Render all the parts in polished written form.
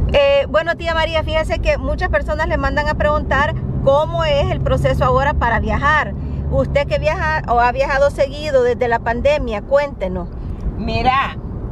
Bueno, tía María, fíjese que muchas personas le mandan a preguntar cómo es el proceso ahora para viajar. Usted que viaja o ha viajado seguido desde la pandemia, cuéntenos. Mira,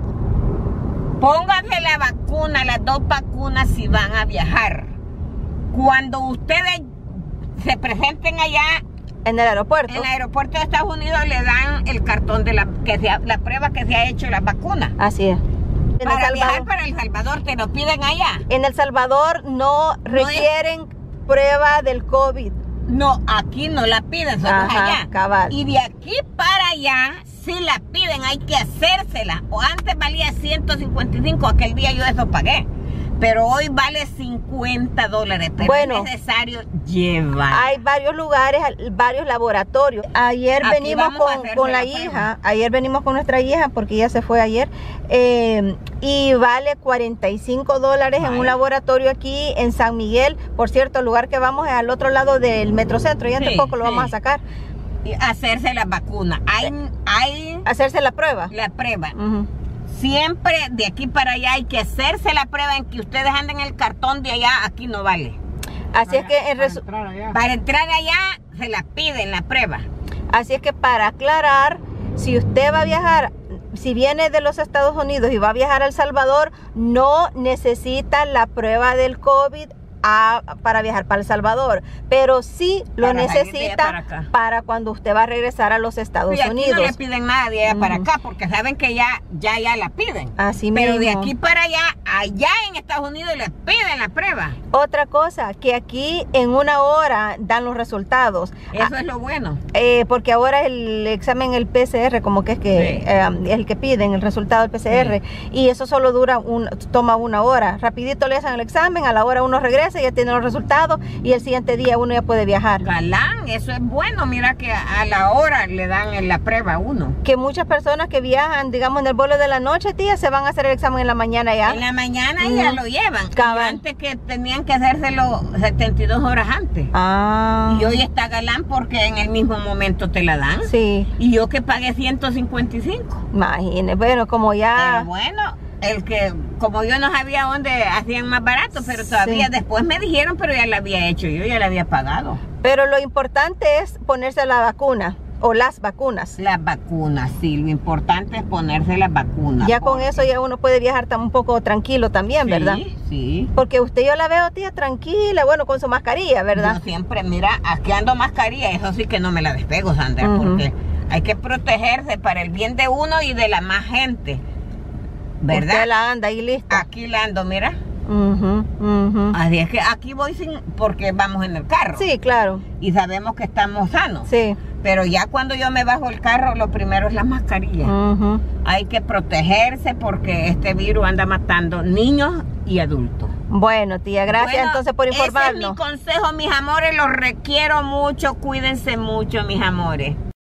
pónganse la vacuna, las 2 vacunas si van a viajar. Cuando ustedes se presenten allá en el aeropuerto. En el aeropuerto de Estados Unidos le dan el cartón de la prueba que se ha hecho las vacunas. Así es. Para viajar para El Salvador te lo piden allá. En El Salvador no requieren prueba del COVID. No, aquí no la piden, solo allá. Cabal. Y de aquí para allá sí la piden, hay que hacérsela. O antes valía 155, aquel día yo eso pagué. Pero hoy vale $50, pero bueno, es necesario llevar. Hay varios lugares, varios laboratorios. Ayer aquí venimos con la hija, ayer venimos con nuestra hija porque ella se fue ayer, y vale $45 en un laboratorio aquí en San Miguel. Por cierto, el lugar que vamos es al otro lado del Metrocentro, y entre poco lo vamos a sacar. Y hacerse la vacuna. Hacerse la prueba. La prueba. Siempre de aquí para allá hay que hacerse la prueba. En que ustedes anden el cartón de allá, aquí no vale. Así es que para entrar allá se la piden la prueba. Así es que para aclarar, si usted va a viajar, si viene de los Estados Unidos y va a viajar a El Salvador, no necesita la prueba del COVID para viajar para El Salvador, pero sí lo necesita para cuando usted va a regresar a los Estados Unidos. No le piden nada de allá para acá, porque saben que ya la piden. Así pero mismo. De aquí para allá en Estados Unidos les piden la prueba. Otra cosa, que aquí en 1 hora dan los resultados. Eso es lo bueno. Porque ahora el examen, el PCR, como que es el que piden, el resultado del PCR, y eso solo toma 1 hora. Rapidito le hacen el examen, a la hora uno regresa, ya tiene los resultados, y el siguiente día uno ya puede viajar. Galán, eso es bueno. Mira que a la hora le dan la prueba a uno. Que muchas personas que viajan, digamos, en el vuelo de la noche, tía, se van a hacer el examen en la mañana ya. En la mañana ya lo llevan. Antes que tenían que hacérselo 72 horas antes. Y hoy está galán porque en el mismo momento te la dan. Sí. Y yo que pagué 155. Imagínese, bueno, como ya... Pero bueno, como yo no sabía dónde hacían más barato, pero todavía después me dijeron, pero ya la había hecho, yo ya la había pagado. Pero lo importante es ponerse la vacuna, o las vacunas. Las vacunas, sí, lo importante es ponerse las vacunas. Ya con eso ya uno puede viajar un poco tranquilo también, ¿verdad? Sí. Porque yo la veo, tía, tranquila, bueno, con su mascarilla, ¿verdad? Yo siempre, mira, aquí ando mascarilla, eso sí que no me la despego, Sandra, porque hay que protegerse para el bien de uno y de la más gente. ¿Verdad? Usted la anda ahí lista. Aquí la ando, mira. Así es que aquí voy porque vamos en el carro. Sí, claro. Y sabemos que estamos sanos. Sí. Pero ya cuando yo me bajo el carro, lo primero es la mascarilla. Hay que protegerse porque este virus anda matando niños y adultos. Bueno, tía, gracias entonces por informarnos. Ese es mi consejo, mis amores. Los requiero mucho. Cuídense mucho, mis amores.